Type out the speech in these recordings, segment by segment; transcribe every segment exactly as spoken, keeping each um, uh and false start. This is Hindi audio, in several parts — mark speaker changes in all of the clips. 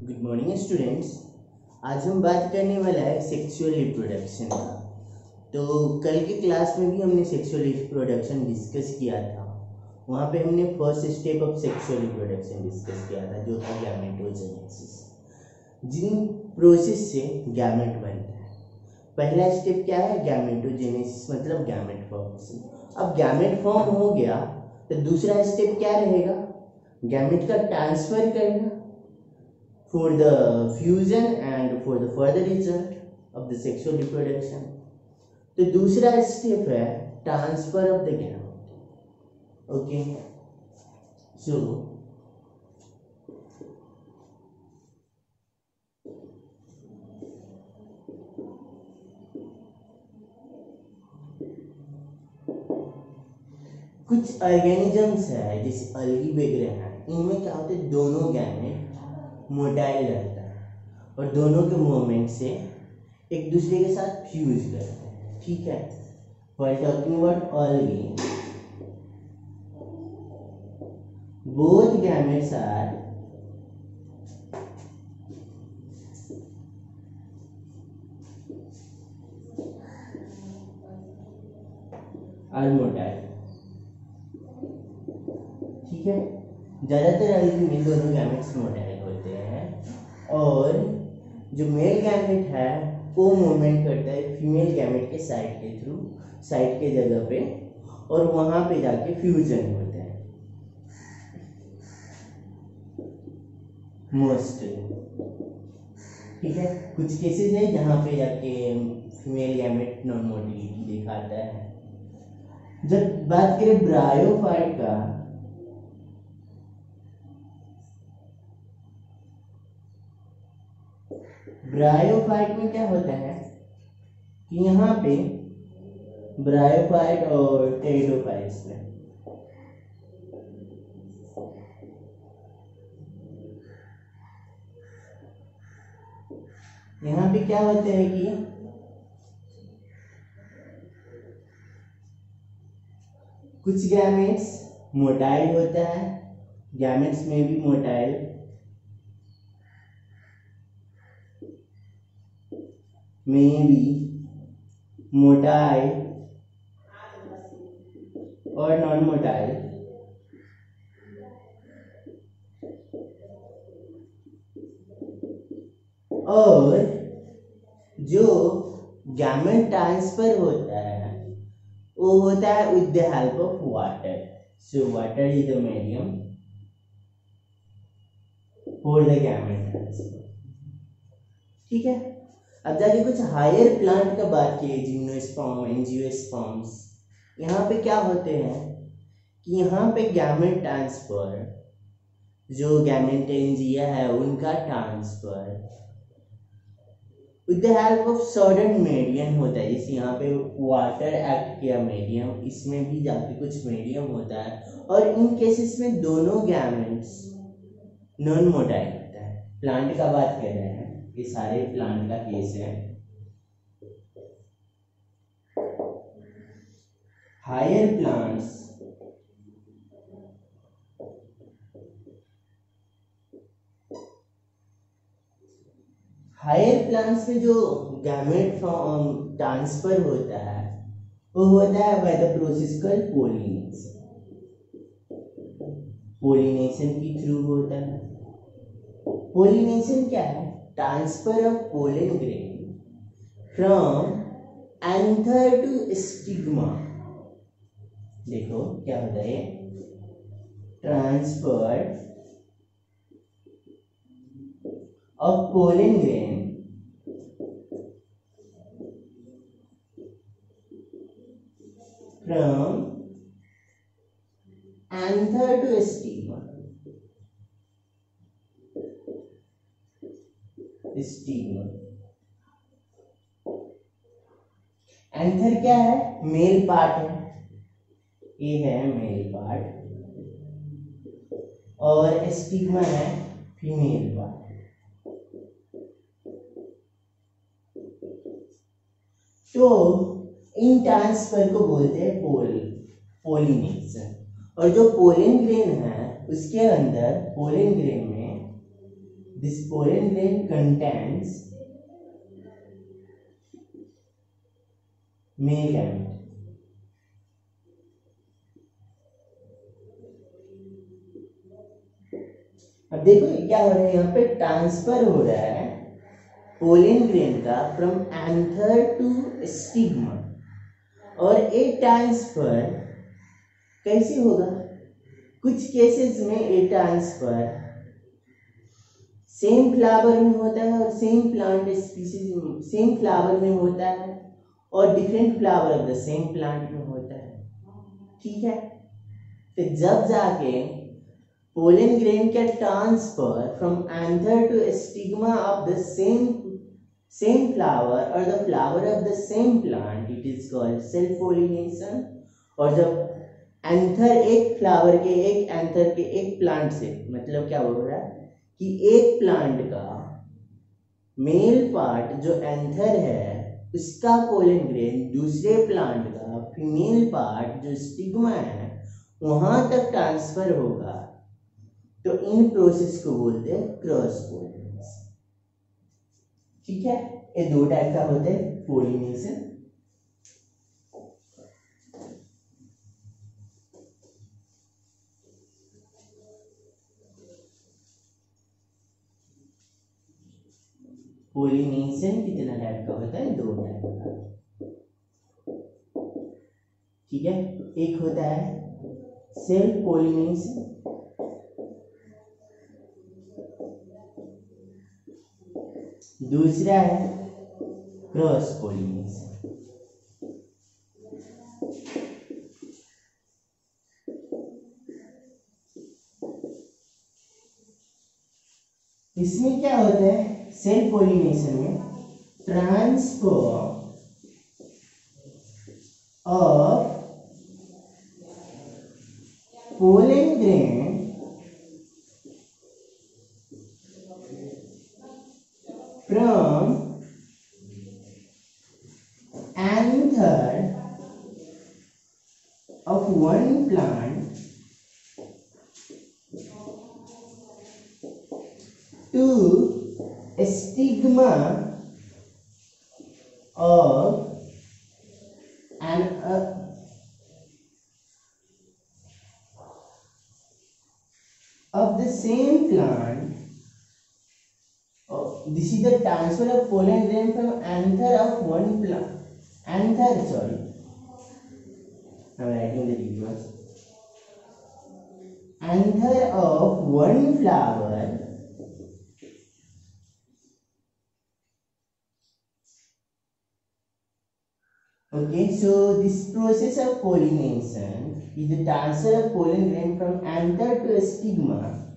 Speaker 1: Good morning students. आज हम बात करने वाला है सेक्सुअल रिप्रोडक्शन का। तो कल के क्लास में भी हमने सेक्सुअल रिप्रोडक्शन डिस्कस किया था। वहाँ पे हमने first step of sexual reproduction discuss किया था, जो था गैमेटोजेनेसिस, जिन प्रोसेस से गैमेट बनता है। पहला स्टेप क्या है? गैमेटोजेनेसिस, मतलब गैमेट फॉर्मेशन। अब गैमेट फॉर्म हो गया तो दूसरा स्टेप क्या रहेगा? गैमेट का ट्रांसफर करना for the fusion and for the further result of the sexual reproduction। तो दूसरा स्टेप है transfer of the gamete. Okay, so कुछ ऑर्गेनिजम्स है जैसे अलगी वगैरह है, इनमें क्या होता है, दोनों गैमेट मोटाइल रहता है और दोनों के मूवमेंट से एक दूसरे के साथ फ्यूज करते हैं। ठीक है, while talking about algae, both gametes are are motile. ठीक है, ज्यादातर अलगी में दोनों गैमेट्स मोटाइल होते हैं और जो मेल गैमेट है वो मूवमेंट करता है फीमेल गैमेट के साइड के थ्रू, साइड के जगह पे, और वहां पे जाके फ्यूजन होता है मोस्टली। ठीक है, कुछ केसेस है जहां पे जाके फीमेल गैमेट नॉन मोटिलिटी दिखाता है। जब बात करें ब्रायोफाइट का, ब्रायोफाइट में क्या होता है कि यहाँ पे ब्रायोफाइट और टेरिडोफाइट्स में यहाँ पे क्या होता है कि कुछ गैमेट्स मोटाइल होता है, गैमेट्स में भी मोटाइल, में भी मोटाइल और नॉन मोटाइल, और जो गैमेट ट्रांसफर होता है वो होता है with the help of water. So water is the medium for the gamete transfer. ठीक है, अब जाके कुछ हायर प्लांट का बात किए, जिम्नोस्पर्म, एंजियोस्पर्म्स। यहाँ पे क्या होते हैं कि यहाँ पे गैमेट ट्रांसफर, जो गैमेटेंजिया है उनका transfer with the help of certain medium होता है। जैसे यहाँ पे वाटर एक्ट किया मीडियम, इसमें भी जाके कुछ मीडियम होता है, और इन केसेस में दोनों गैमेट्स नॉन मोटाइल होता है। प्लांट का बात कर रहे हैं, ये सारे प्लांट का केस है। हायर प्लांट्स हायर प्लांट्स में जो गैमेट ट्रांसफर होता है वो होता है by the process called pollination. Pollination के थ्रू होता है। पोलिनेशन क्या है? Transfer of pollen grain from anther to stigma. देखो क्या होता है, transfer of pollen grain from anther to stigma. Stigma, anther क्या है? मेल पार्ट है, ये है मेल पार्ट, और स्टिग्मा है फीमेल पार्ट। तो इन ट्रांसफर को बोलते हैं पोल पोलिनेशन। और जो पोलन ग्रेन है उसके अंदर पोलन ग्रेन में this pollen grain contains male gamete. अब देखो क्या हो रहा है, यहाँ पे ट्रांसफर हो रहा है पोलन ग्रेन का फ्रॉम एंथर टू स्टिग्मा, और ये ट्रांसफर कैसे होगा? कुछ केसेस में ये ट्रांसफर सेम फ्लावर में होता है और same plant species same flower में होता है और different flower of the same plant में होता है, ठीक है। तो जब जाके पोलन ग्रेन का transfer from anther to stigma of the same same flower और the flower of the same plant, it is called self pollination. और जब एंथर एक फ्लावर के एक एंथर के एक प्लांट से, मतलब क्या हो रहा है कि एक प्लांट का मेल पार्ट जो एंथर है उसका पोलन ग्रेन दूसरे प्लांट का फीमेल पार्ट जो स्टिग्मा है वहां तक ट्रांसफर होगा, तो इन प्रोसेस को बोलते हैं क्रॉस पोलिनेशन, ठीक है। ये दो टाइप का होता है पोलिनेशन। पोलिनेशन कितना टाइप का होता है? दो टाइप का, ठीक है। एक होता है सेल्फ पोलिनेशन, दूसरा है क्रॉस पोलिनेशन। इसमें क्या होता है? सेल्फ पोलिनेशन में transfer of pollen grain from anther of one plant to stigma of an uh, of the same plant. Oh, this is the transfer of pollen grain from anther of one plant. Anther, sorry, I am writing the details. Anther of one flower Okay, so this process of pollination is the transfer of pollen grain from anther to a stigma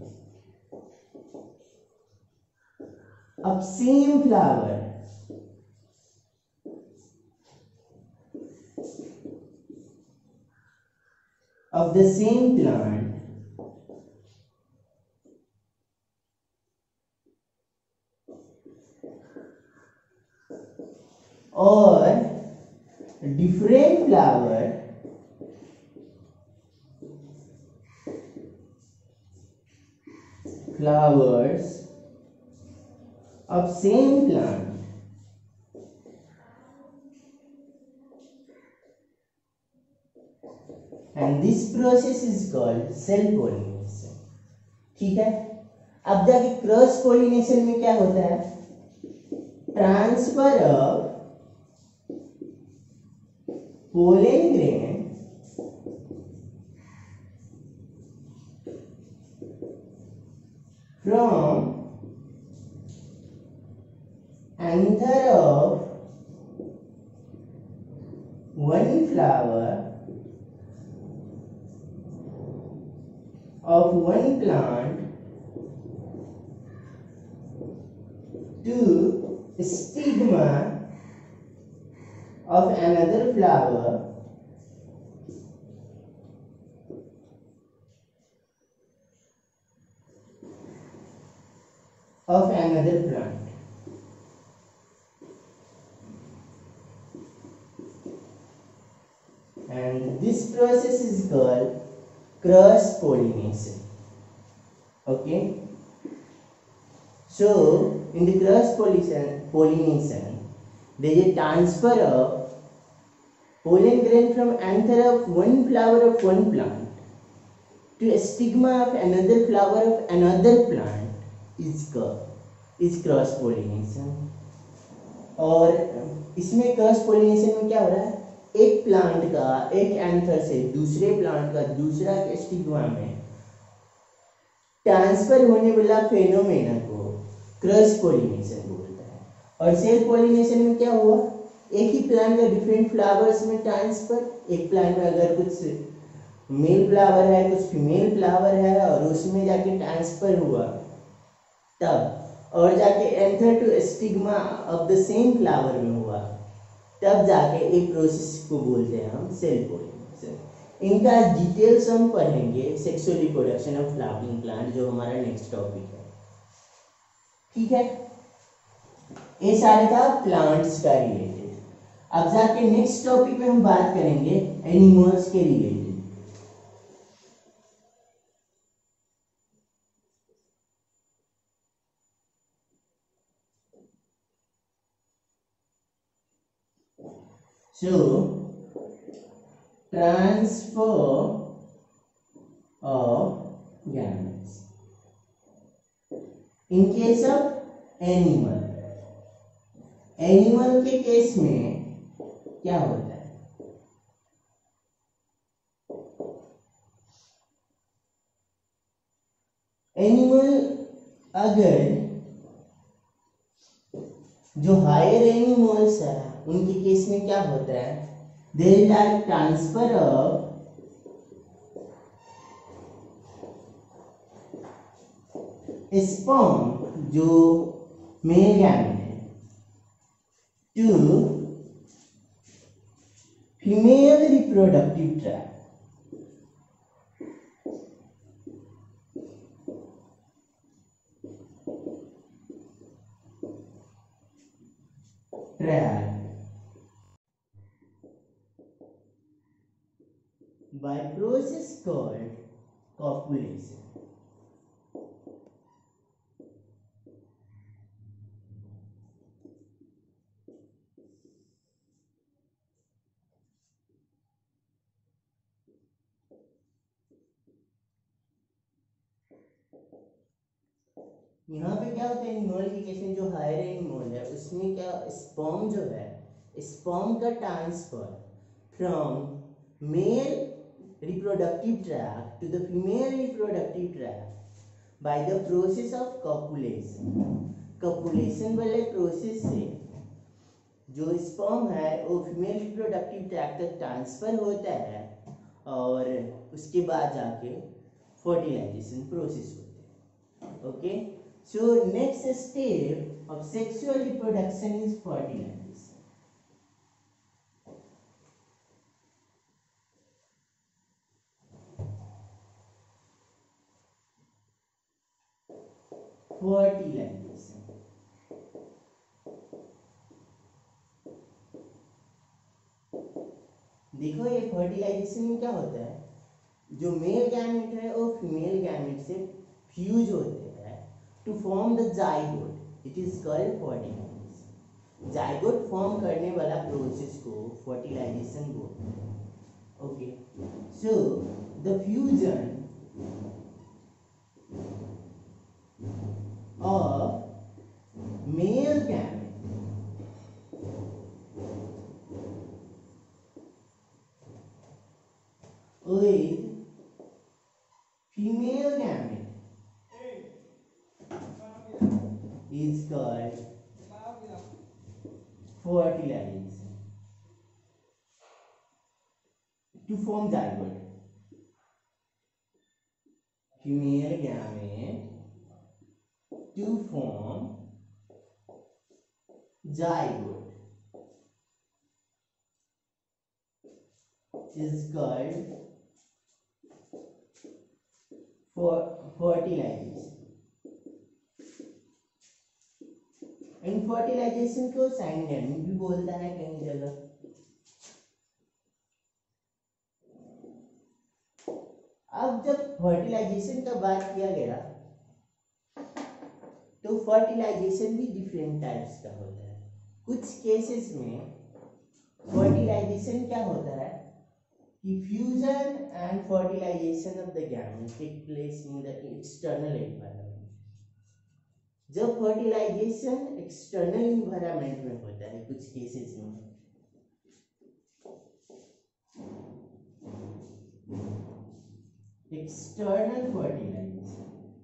Speaker 1: of same flower of the same plant or different flower flowers of same plant and this process is called self pollination, ठीक है। अब जाके क्रॉस पोलिनेशन में क्या होता है? Transfer of pollen grain from anther of one flower of one plant to stigma of another flower of another plant. And this process is called cross pollination. Okay, So in the cross pollination, pollination there is a transfer of pollen grain from anther of one flower of one plant to a stigma of another flower of another plant is is cross pollination. और इसमें क्रॉस पोलिनेशन में क्या हो रहा है, एक प्लांट का एक एंथर से दूसरे प्लांट का दूसरा के स्टिग्मा में ट्रांसफर होने वाला फेनोमेना को क्रॉस पोलिनेशन बोलता है। और सेल्फ पोलिनेशन में क्या हुआ, एक ही प्लांट का डिफरेंट फ्लावर्स में ट्रांसफर, एक प्लांट में अगर कुछ मेल फ्लावर है कुछ फीमेल फ्लावर है और उसमें जाके ट्रांसफर हुआ तब, और जाके anther to stigma of the same flower में हुआ तब जाके एक प्रोसेस को बोलते हैं हम सेल्फ पोलिनेशन। इनका डिटेल्स हम पढ़ेंगे sexual reproduction of flowering plant, जो हमारा नेक्स्ट टॉपिक है। ठीक है, ये सारे था प्लांट्स का रिलेटेड। अब जाके नेक्स्ट टॉपिक में हम बात करेंगे एनिमल्स के related. So transfer of gametes in case of animal, animal के केस में क्या होता है, एनिमल अगर जो हायर एनिमल्स है उनके केस में क्या होता है, there is a transfer of sperm जो मेल गैमेट है to female reproductive tract. Tract by process called copulation। यहाँ पे क्या होता है, एनिमल के केस में जो हायर एनिमल है उसमें क्या स्पर्म जो है, स्पर्म का transfer from male reproductive tract to the female reproductive tract by the process of copulation। copulation वाले प्रोसेस से जो स्पर्म है वो फीमेल रिप्रोडक्टिव ट्रैक्ट तक ट्रांसफर होता है और उसके बाद जाके फर्टिलाइजेशन प्रोसेस होता है। Okay, so next step of sexual reproduction is fertilisation. Fertilisation देखो, ये फर्टिलाइजेशन में क्या होता है, जो मेल गैमेट है वो फीमेल गैमेट से फ्यूज होते हैं to form the zygote, it is called fertilisation. Zygote form करने वाला प्रोसेस को फर्टिलाइजेशन बोलते हैं। Okay, so the fusion of male gamete with female gamete is called fertilization to form zygote। female gamete to form zygote is called for fertilization। इन फर्टिलाइजेशन को साइनेम भी बोलता है कहीं जगह। अब जब फर्टिलाइजेशन का बात किया गया तो फर्टिलाइजेशन भी डिफरेंट टाइप्स का होता है। कुछ केसेस में फर्टिलाइजेशन क्या होता है कि fusion and fertilisation of the gamete take place in the external environment. जब फर्टिलाइजेशन एक्सटर्नल एनवायरनमेंट में होता है कुछ केसेस में, external fertilisation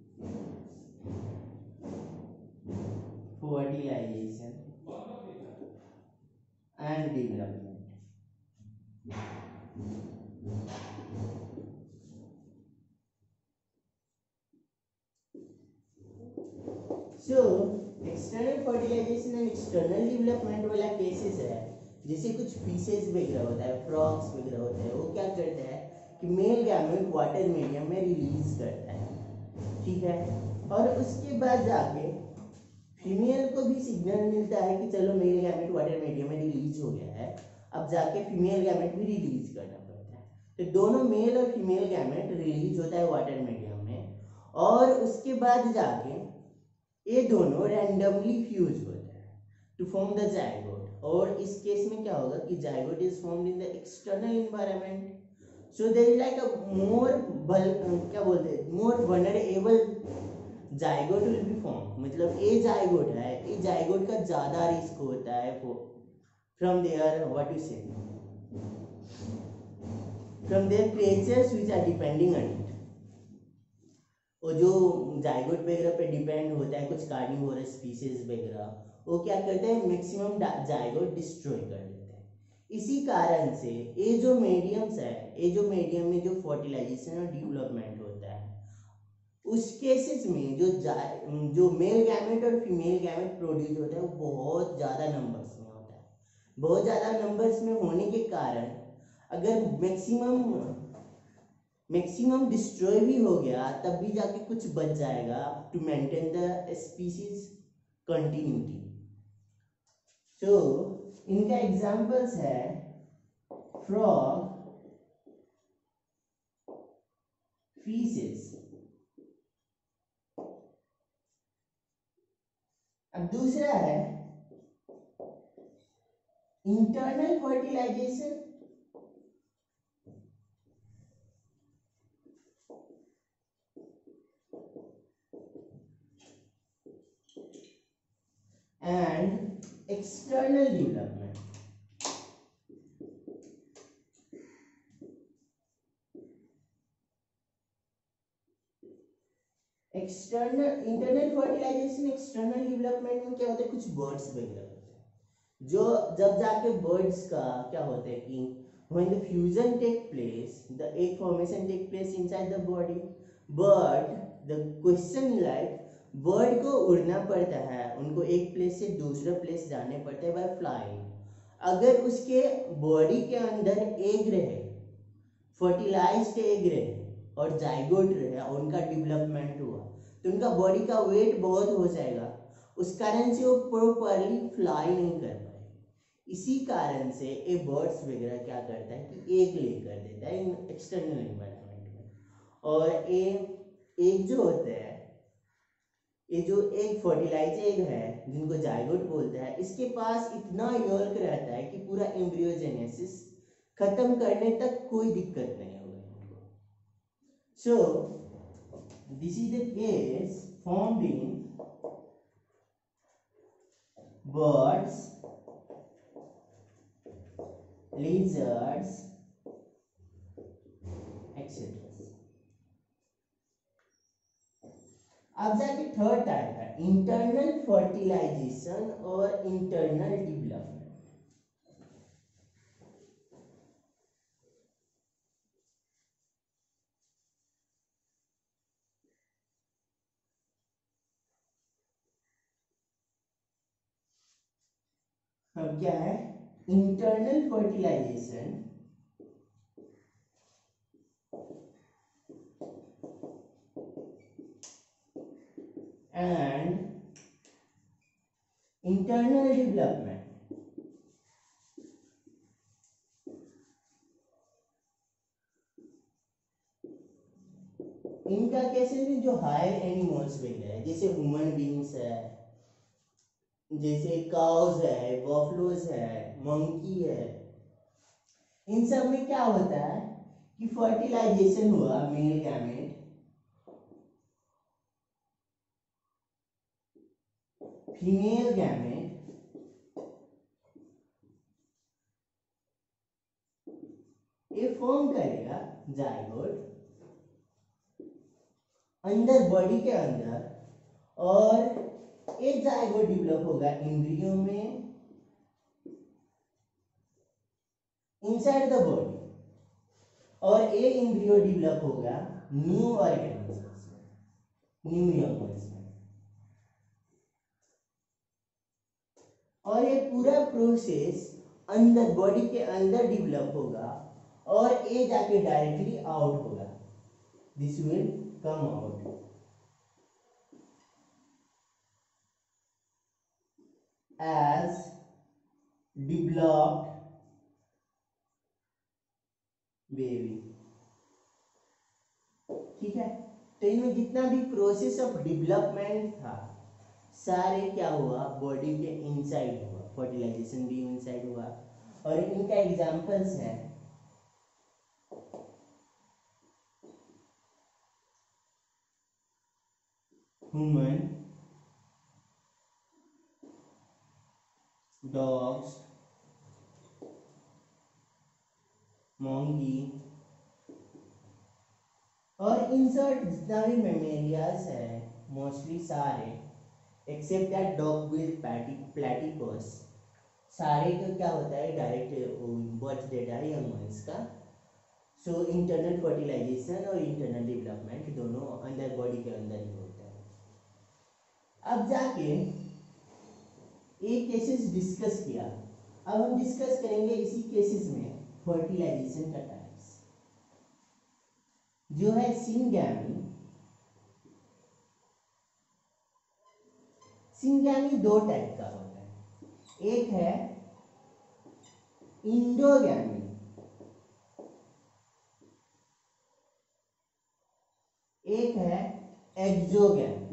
Speaker 1: fertilisation and development, so external fertilisation and external development वाला केसेस है, जैसे कुछ फिशेस वगैरह होता है, फ्रॉग्स वगैरह होता है, वो क्या करता है कि मेल गैमेट वाटर मीडियम में रिलीज करता है, ठीक है, और उसके बाद जाके फीमेल को भी सिग्नल मिलता है कि चलो मेल गैमेट वाटर मीडियम में रिलीज हो गया है, अब जाके फीमेल गैमेट भी रिलीज करना पड़ता है। तो दोनों मेल और फीमेल गैमेट रिलीज होता है वाटर मीडियम में, और उसके बाद जाके ये दोनों रैंडमली फ्यूज होते हैं टू फॉर्म द जाइगोट, और इस केस में क्या होगा कि zygote is formed in the external environment, so there is like a more क्या बोलते हैं more vulnerable zygote will be form, मतलब ये जाइगोट है, ये जाइगोट का ज्यादा रिस्क होता है from there what you say from there creatures which are depending on it. और जो जाइगोट वगैरह पे डिपेंड होता है कुछ कार्निवोरस स्पीसीज वगैरह, वो क्या करते हैं मैक्सिमम जाइगोट डिस्ट्रॉय कर देते हैं। इसी कारण से ये जो मीडियम्स है, ये जो मीडियम में जो फर्टिलाइजेशन और डेवलपमेंट होता है, उस केसेस में जो जो मेल गैमेट और फीमेल गैमेट प्रोड्यूस होता है वो बहुत ज़्यादा नंबर्स में होता है। बहुत ज़्यादा नंबर्स में होने के कारण अगर मैक्सिमम मैक्सिमम डिस्ट्रॉय भी हो गया तब भी जाके कुछ बच जाएगा to maintain the species continuity. So इनका एग्जांपल्स है फ्रॉग, फिशेस। अब दूसरा है internal fertilisation and external development. External internal fertilisation external development में क्या होता है, कुछ बर्ड्स वगैरह होते हैं जो जब जाके बर्ड्स का क्या होता है कि when the fusion take place, the egg formation take place inside the body, but the question like bird को उड़ना पड़ता है, उनको एक प्लेस से दूसरा प्लेस जाने पड़ता है बाय फ्लाइंग। अगर उसके बॉडी के अंदर एग रहे, फर्टिलाइज्ड एग रहे और जाइगोट रहे और उनका डेवलपमेंट हुआ तो उनका बॉडी का वेट बहुत हो जाएगा, उस कारण से वो प्रॉपरली फ्लाई नहीं कर पाए। इसी कारण से ये बर्ड्स वगैरह क्या करता है कि एग ले कर देता है इन एक्सटर्नल एनवायरनमेंट में, और ये एग जो होता है, ये जो एग फर्टिलाइज एग है जिनको जाइगोट बोलते हैं, इसके पास इतना यॉल्क रहता है कि पूरा एम्ब्रियोजेनेसिस खत्म करने तक कोई दिक्कत नहीं होगा इनको। So this is the case formed in birds, lizards, etcetera. अब जाके थर्ड टाइप है इंटरनल फर्टिलाइजेशन और इंटरनल डेवलपमेंट। अब क्या है internal fertilisation and internal development. इनका केसेस में जो हायर एनिमल्स वगैरह है, जैसे ह्यूमन बींग्स है, जैसे काउज है, बफलोज है, मंकी है, इन सब में क्या होता है कि फर्टिलाइजेशन हुआ मेल गैमेट, फीमेल गैमेट ये फॉर्म करेगा जाइगोट अंदर बॉडी के अंदर, और एक जाइगोट डेवलप होगा एम्ब्रियो में इनसाइड द बॉडी, और एक एम्ब्रियो डेवलप होगा न्यू ऑर्गेनिजम्स में, न्यू यंगल्स में। और ये पूरा प्रोसेस अंदर बॉडी के अंदर डेवलप होगा और ये जाके डायरेक्टली आउट होगा, this will come out as developed baby। ठीक है, तो इनमें जितना भी प्रोसेस ऑफ डेवलपमेंट था सारे क्या हुआ बॉडी के इनसाइड हुआ, फर्टिलाइजेशन भी इनसाइड हुआ। और इनका एग्जांपल्स हैं ह्यूमन, डॉग्स, मोंगी, और इन सब जितना भी मेमेलियाज है मोस्टली सारे except that dog with platypus, सारे का क्या होता है डायरेक्ट बर्थ देता है यंग वंस का। सो इंटरनल फर्टिलाइजेशन और इंटरनल डेवलपमेंट दोनों अंदर बॉडी के अंदर ही होता है। अब जाके एक केसेस डिस्कस किया, अब हम डिस्कस करेंगे इसी केसेस में फर्टिलाइजेशन का टाइप्स। जो है सिंगैमी, सिंगैमी दो टाइप का होता है, एक है इंडोगैमी, एक है एक्सोगैमी।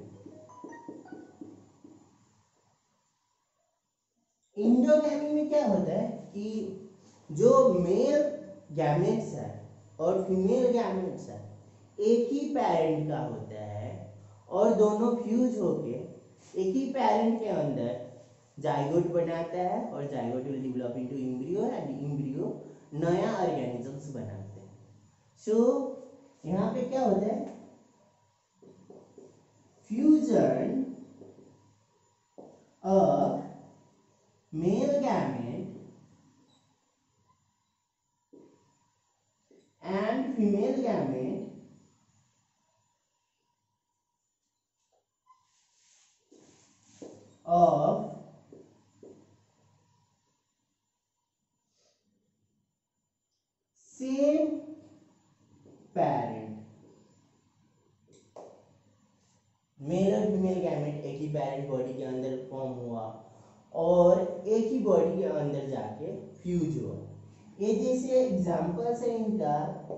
Speaker 1: इंडोगैमी में क्या होता है कि जो मेल गैमेट्स है और फीमेल गैमेट्स है एक ही पेरेंट का होता है, और दोनों फ्यूज होके एक ही पेरेंट के अंदर जाइगोट बनाता है, और zygote will develop into embryo, and embryo नया ऑर्गेनिजम्स बनाते हैं। सो so, यहाँ पे क्या होता है fusion of male gamete and female gamete of same parent। Male और फीमेल गैमेट एक ही पेरेंट बॉडी के अंदर फॉर्म हुआ और एक ही बॉडी के अंदर जाके फ्यूज हुआ। ये जैसे एग्जांपल्स है इनका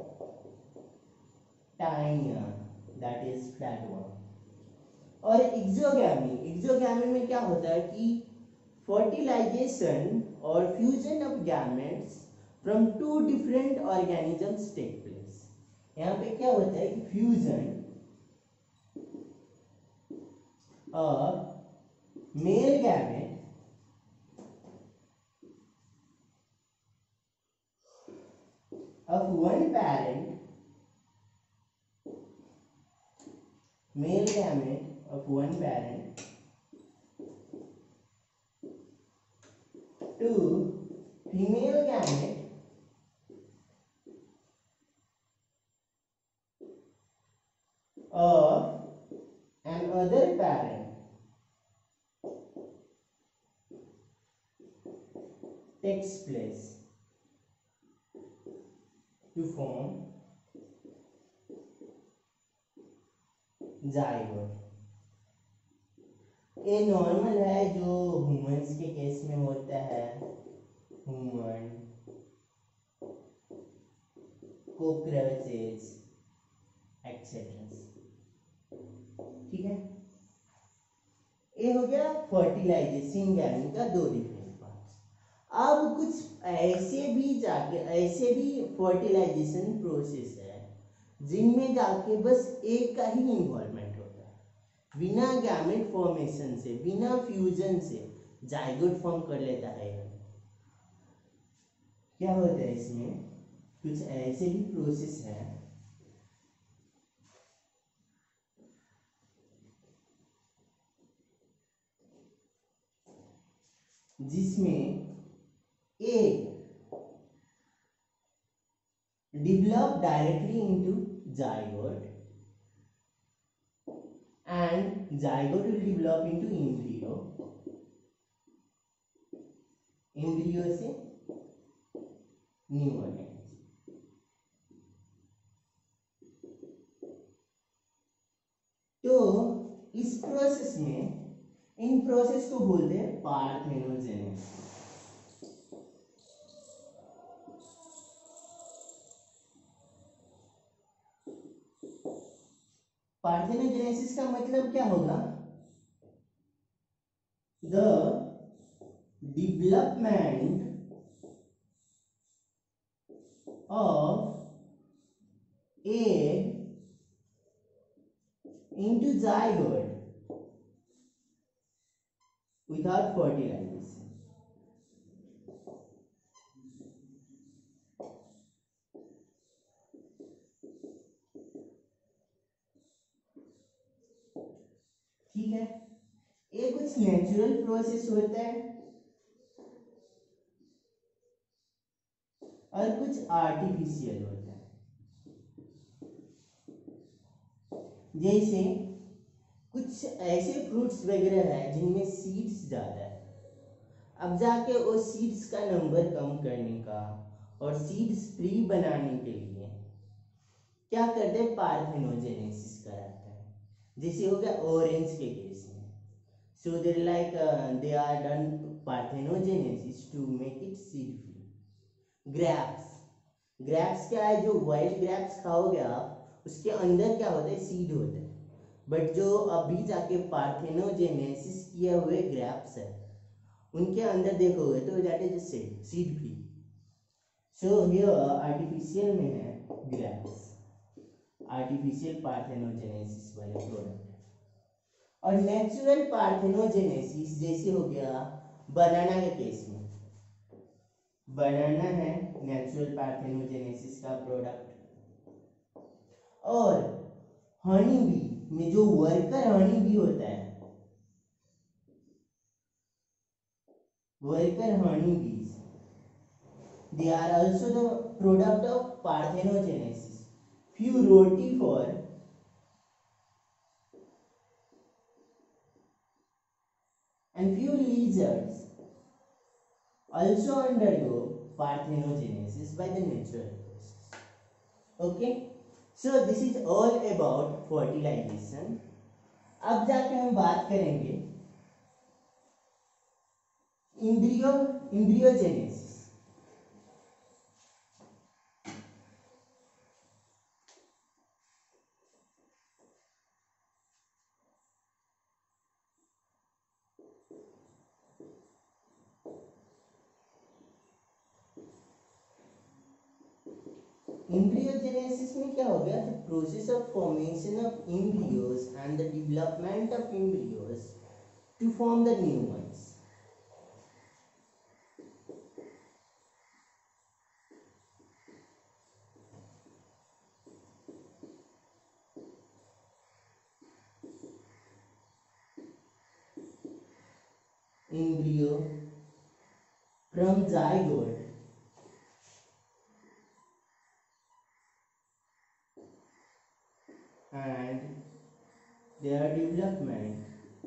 Speaker 1: taenia, that is flat one. और एक्सोगैमी, एक्सोगैमी में क्या होता है कि फर्टिलाइजेशन और fusion of gametes from two different organisms take place. यहाँ पे क्या होता है कि fusion of male gamete of one parent, male gamete of one parent to female gamete of another parent takes place to form zygote. ये नॉर्मल है जो ह्यूमंस के केस में होता है, ह्यूमन, कॉकरोचेस एक्सेट्रा। ठीक है। ये हो गया फर्टिलाइजेशन गैमीट का दो डिफरेंट पार्ट्स। अब कुछ ऐसे भी जाके ऐसे भी फर्टिलाइजेशन प्रोसेस है जिनमें जाके बस एक का ही इन्वॉल्वमेंट होता है, बिना गैमेट फॉर्मेशन से, बिना फ्यूजन से जाइगोट फॉर्म कर लेता है। क्या होता है इसमें, कुछ ऐसे भी प्रोसेस है जिसमें एक develop directly into zygote and zygote will develop into embryo, embryo से न्यू ऑर्गेनिज्म। तो इस प्रोसेस में, इन प्रोसेस को बोलते हैं पार्थेनोजेनेसिस। पार्थेनोजेनेसिस का मतलब क्या होगा, the development of egg into zygote without fertilization। ठीक है, ये कुछ नेचुरल प्रोसेस होता है और कुछ आर्टिफिशियल होता है। जैसे कुछ ऐसे फ्रूट्स वगैरह है जिनमें सीड्स ज़्यादा है, अब जाके वो सीड्स का नंबर कम करने का और सीड्स फ्री बनाने के लिए क्या करते हैं, पार्थेनोजेनेसिस कराते हैं। जैसे हो गया ऑरेंज के केस में, so there like they are done parthenogenesis to make it seed free. Grapes, grapes क्या है, जो वाइल्ड ग्रेप्स खाओगे आप उसके अंदर क्या होता है, सीड होता है, बट जो अभी जाके पार्थेनोजेनेसिस किए हुए ग्रेप्स है उनके अंदर देखोगे तो that is seed seed free. So here artificial में है ग्रेप्स, आर्टिफिशियल पार्थेनोजेनेसिस वाले प्रोडक्ट। और नेचुरल पार्थेनोजेनेसिस जैसे हो गया बनाना के केस में, बनाना है नेचुरल पार्थेनोजेनेसिस का प्रोडक्ट। और हनी बी में जो वर्कर हनी बी होता है, वर्कर हनी बीज, they are also the product of parthenogenesis। Few rotifor and few lizards also undergo parthenogenesis by the natural process। Okay, so this is all about fertilization। अब जाके हम बात करेंगे embryo embryogenesis। Embryogenesis में क्या हो गया, the process of formation of embryos and the development of embryos to form the new ones। Embryo from zygote and their development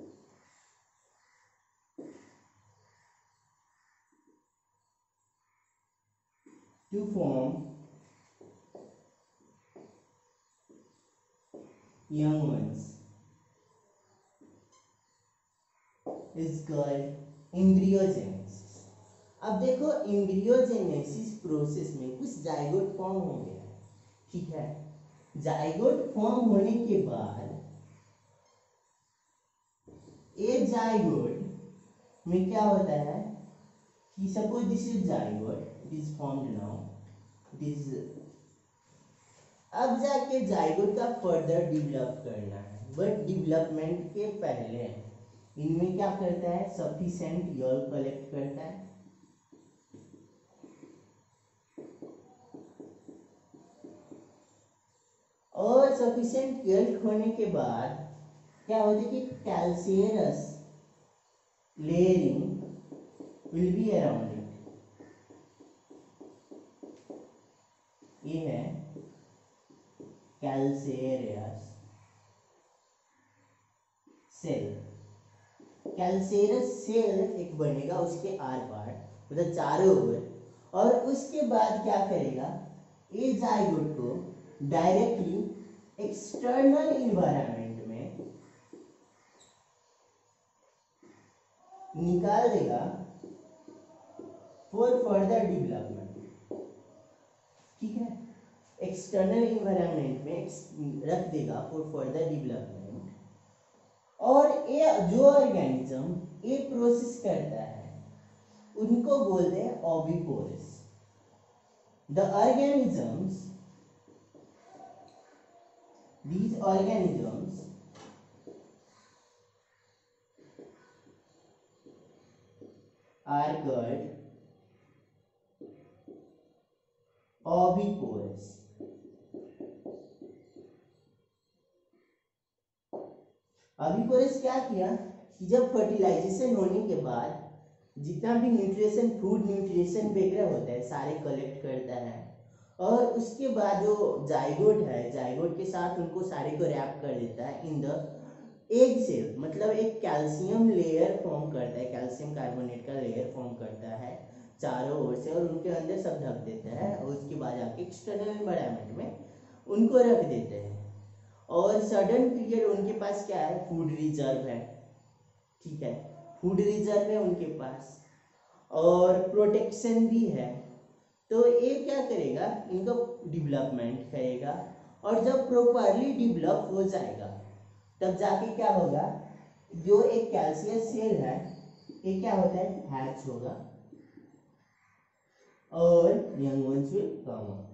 Speaker 1: to form young ones is called embryogenesis। अब देखो embryogenesis प्रोसेस में कुछ जाइगोट फॉर्म हो गया है, ठीक है। जाइगोट फॉर्म होने के बाद ए जाइगोट में क्या होता है कि suppose this is zygote, it is formed now, it is, अब जाके जाइगोट का फर्दर डेवलप करना है, बट डेवलपमेंट के पहले इनमें क्या करता है, सफिशिएंट यॉल कलेक्ट करता है, और सफिशिएंट यॉल होने के बाद क्या होता है कि calcareous layering will be around it, ये है कैल्सियरस सेल, कैल्सियरस सेल एक बनेगा उसके आर पार, मतलब चारों ओर, और उसके बाद क्या करेगा, ये जाइगोट को डायरेक्टली एक्सटर्नल इन्वायरमेंट में निकाल देगा फॉर फर्दर डेवलपमेंट, ठीक है, एक्सटर्नल इन्वायरमेंट में रख देगा फॉर फर्दर डेवलपमेंट, और ये जो ऑर्गेनिज्म ये प्रोसेस करता है उनको बोलते हैं oviparous. The organisms, these organisms are called oviporous। Oviparous क्या किया कि जब फर्टिलाइजेशन होने के बाद जितना भी न्यूट्रिशन, फूड न्यूट्रिशन वगैरह होता है सारे कलेक्ट करता है, और उसके बाद जो जाइगोट है, जाइगोट के साथ उनको सारे को रैप कर देता है इन द एग सेल, मतलब एक कैल्शियम लेयर फॉर्म करता है, कैल्शियम कार्बोनेट का लेयर फॉर्म करता है चारों ओर से, और उनके अंदर सब ढक देता है, और उसके बाद जाके एक्सटर्नल एनवायरनमेंट में उनको रख देते हैं, और सडन पीरियड उनके पास क्या है, फूड रिजर्व है, ठीक है, फूड रिजर्व है उनके पास, और प्रोटेक्शन भी है, तो ये क्या करेगा, इनको डेवलपमेंट करेगा, और जब प्रॉपरली डेवलप हो जाएगा तब जाके क्या होगा, जो एक कैल्शियम सेल है ये क्या होता है, हैच होगा, और young ones will come up,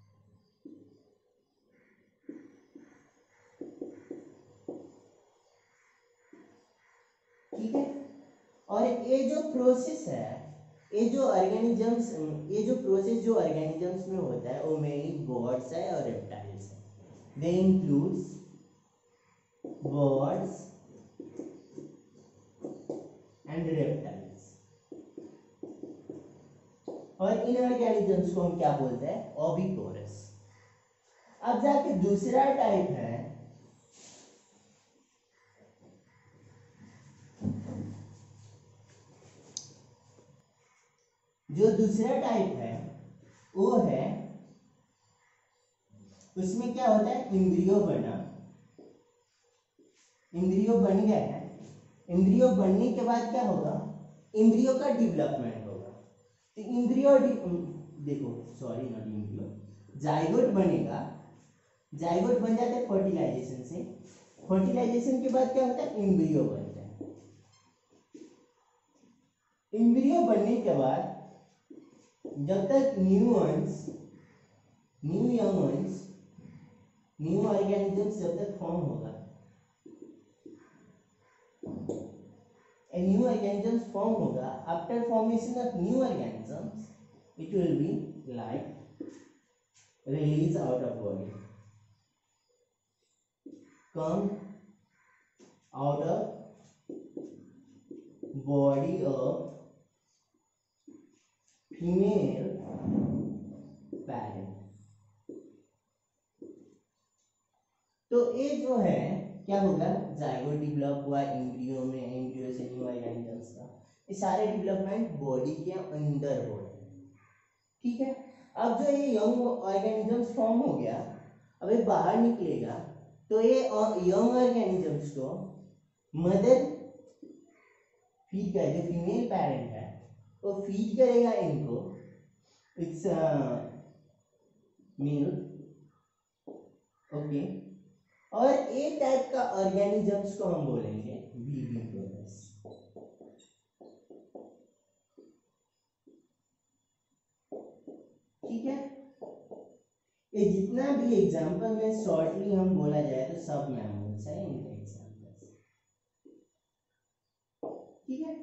Speaker 1: ठीक है। और ये जो प्रोसेस है, ये जो ऑर्गेनिजम्स, ये जो प्रोसेस जो ऑर्गेनिजम्स में होता है वो मेनली बर्ड्स है और रेप्टाइल्स है, they includes birds and reptiles, और इन ऑर्गेनिजम्स को हम क्या बोलते हैं, ओविपोरस। अब जाके दूसरा टाइप है जो दूसरा टाइप है वो है, उसमें क्या होता है, इंद्रियो बना, इंद्रियो बन गया है, इंद्रियो बनने के बाद क्या होगा, इंद्रियो का डेवलपमेंट होगा, तो इंद्रियो देखो, सॉरी नॉट इंद्रियो, जाइगोट बनेगा, जाइगोट बन जाता है फर्टिलाइजेशन से, फर्टिलाइजेशन के बाद क्या होता है, इंद्रियो बनता है, इंद्रियो बनने के बाद जब तक new ones, new young ones, new organisms जब तक फॉर्म होगा, a new organisms form होगा, after formation of new organisms it will be like release out of body, come out of body of female parent। तो ये जो है क्या होगा, जाइगोट डेवलप हुआ एम्ब्रियो में, एम्ब्रियो से न्यू ऑर्गेनिजम्स का, ये सारे डेवलपमेंट बॉडी के अंदर हो रहे हैं, ठीक है। अब जो ये यंग ऑर्गेनिजम्स फॉर्म हो गया, अब ये बाहर निकलेगा, तो ये यंग ऑर्गेनिजम्स को मदर फीड कर, जो फीमेल पेरेंट है वो फीड करेगा इनको इट्स मिल्क, ओके, और ए टाइप का ऑर्गेनिजम्स को हम बोलेंगे विविपोरस। ठीक है, ये जितना भी एग्जाम्पल में शॉर्टली हम बोला जाए तो सब मैमल्स है इनके एग्जाम्पल्स, ठीक है।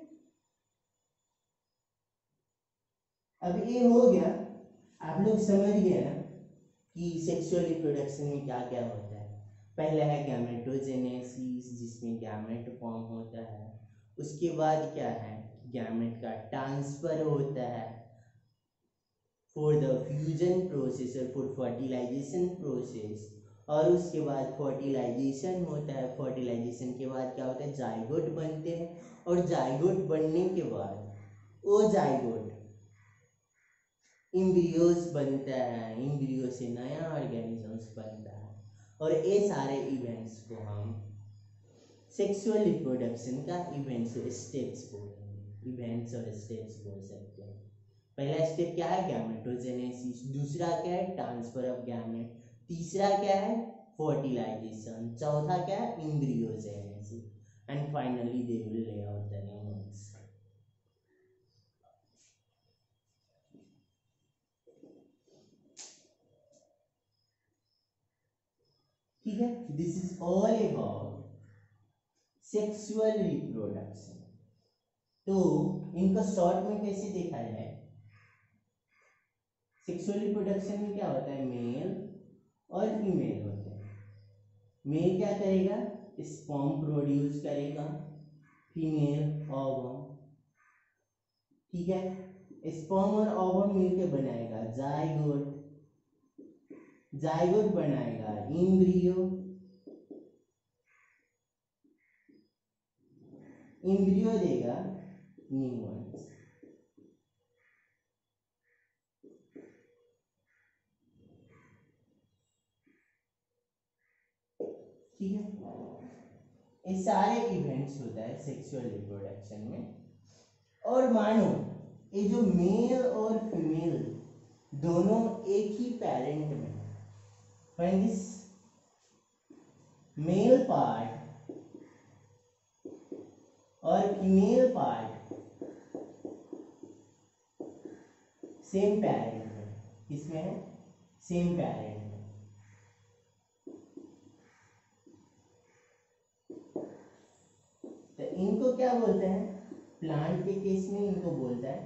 Speaker 1: अब ये हो गया, आप लोग समझ गए ना कि सेक्सुअल रिप्रोडक्शन में क्या क्या होता है। पहला है गैमेटोजेनेसिस जिसमें गैमेट फॉर्म होता है, उसके बाद क्या है गैमेट का ट्रांसफर होता है फॉर द फ्यूजन प्रोसेस और फॉर फर्टिलाइजेशन प्रोसेस, और उसके बाद फर्टिलाइजेशन होता है। फर्टिलाइजेशन के बाद क्या होता है जाइगोट बनते हैं, और जाइगोट बनने के बाद वो जाइगोट इम्ब्रियोज बनता है, इम्ब्रियो से नया ऑर्गेनिजम्स बनता है, और ये सारे इवेंट्स को हम सेक्सुअल रिप्रोडक्शन का इवेंट्स और स्टेप्स बोलेंगे, इवेंट्स और स्टेप्स बोल सकते हैं। पहला स्टेप क्या है गैमेटोजेनेसिस, दूसरा क्या है ट्रांसफर ऑफ गैमेट, तीसरा क्या है फर्टिलाइजेशन, चौथा क्या है embryogenesis, and finally they will lay out the eggs. ठीक है, this is all about sexual reproduction. तो इनको शॉर्ट में कैसे देखा जाए, सेक्सुअल रिप्रोडक्शन में क्या होता है मेल और फीमेल होते हैं। मेल क्या करेगा स्पर्म प्रोड्यूस करेगा, फीमेल ओवम, ठीक है। स्पर्म और ओवम मिलकर बनाएगा जाइगोट, जाइगोट बनाएगा इम्ब्रियो, इम्ब्रियो देगा न्यूरॉन्स, ठीक है। ये सारे इवेंट्स होता है सेक्सुअल रिप्रोडक्शन में। और मानो ये जो मेल और फीमेल दोनों एक ही पेरेंट में, when this मेल पार्ट और फीमेल पार्ट सेम पेरेंट में, किसमें है सेम पेरेंट में, तो इनको क्या बोलते हैं प्लांट के केस में इनको बोलता है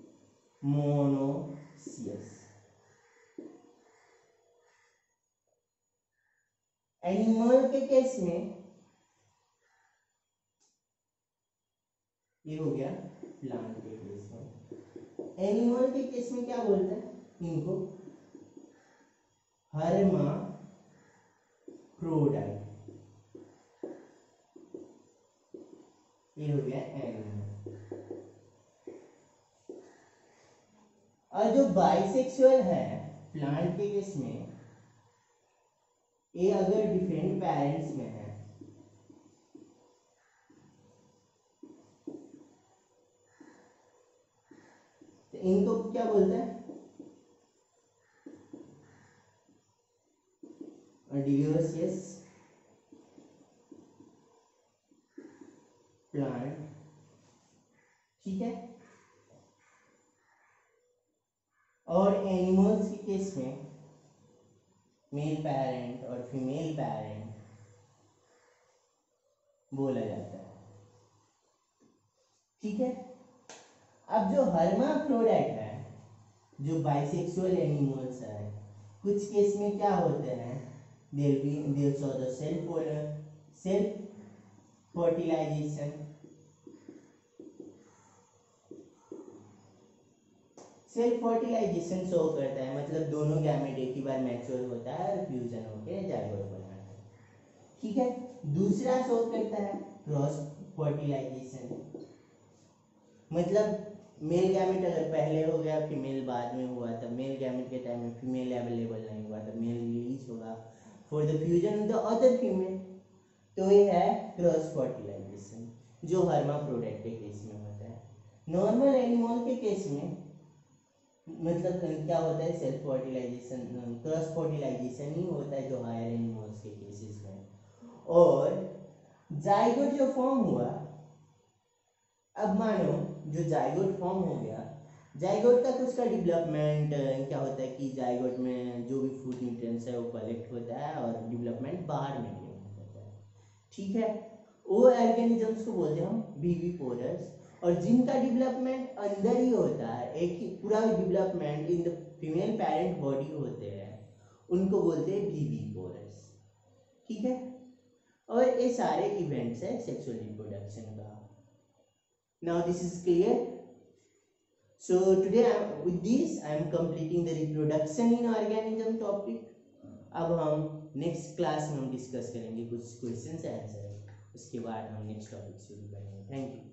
Speaker 1: मोनोसियस, एनिमल के केस में ये हो गया प्लांट के केस में, एनिमल के केस में क्या बोलते हैं इनको हर्माफ्रोडाइट, ये हो गया एनिमल। और जो बाइसेक्सुअल है प्लांट के केस में, ये अगर डिफरेंट पेरेंट्स में है तो इनको क्या बोलते हैं डिओसियस प्लांट, ठीक है। और एनिमल्स के केस में मेल पेरेंट और फीमेल पेरेंट बोला जाता है, ठीक है। अब जो हर्माफ्रोडाइट है, जो बाइसेक्सुअल एनिमल्स है, कुछ केस में क्या होते हैं there be there show the self self fertilisation, self fertilisation show करता है, मतलब दोनों गैमेट एक ही बार मैच्योर होता है और फ्यूजन होकर जाइगोट बनाता है, ठीक है। दूसरा शो करता है क्रॉस फर्टिलाइजेशन, मतलब मेल गैमेट अगर पहले हो गया फीमेल बाद में हुआ, तब मेल गैमेट के टाइम में फीमेल अवेलेबल नहीं हुआ, तब मेल रिलीज होगा for the fusion the other female, तो ये है क्रॉस फर्टिलाइजेशन जो हर्माफ्रोडाइट के केस में होता है। नॉर्मल एनिमल के केस में मतलब क्या होता है सेल्फ फर्टिलाइजेशन, क्रॉस फर्टिलाइजेशन ही होता है जो हायर एनिमल्स के केसेस में। और जाइगोट जो फॉर्म हुआ, अब मानो जो जाइगोट फॉर्म हो गया जाइगोट तक उसका डेवलपमेंट क्या होता है कि जाइगोट में जो भी फूड न्यूट्रिएंट्स है वो कलेक्ट होता है और डेवलपमेंट बाहर मीडियम में होता है, ठीक है। वो ऑर्गेनिजम्स को बोलते हैं हम विविपोरस, और जिनका डेवलपमेंट अंदर ही होता है, एक ही पूरा development in the female parent body होते हैं, उनको बोलते हैं विविपोरस, ठीक है। और ये सारे इवेंट्स है सेक्सुअल रिप्रोडक्शन का। Now this is clear. So today I am, with this I am completing the reproduction in organism topic. अब हम नेक्स्ट क्लास में हम डिस्कस करेंगे कुछ क्वेश्चन आंसर, उसके बाद हम नेक्स्ट टॉपिक शुरू करेंगे। Thank you.